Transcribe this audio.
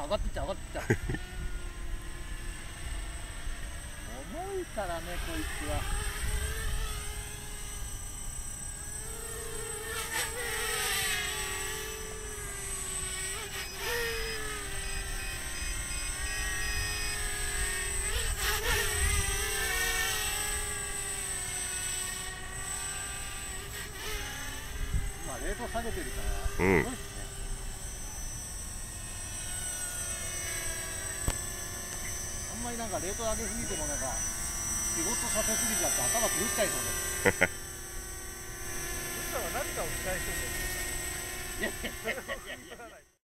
上がってっちゃう、上がってっちゃう。重いからね、こいつは。今レート下げてるから、すごいですね。あんまりなんかレート上げすぎてもなんか仕事させすぎちゃって頭狂っちゃいそうです。 僕らは何かを期待してるんですよ。 いやいやいやいやいや。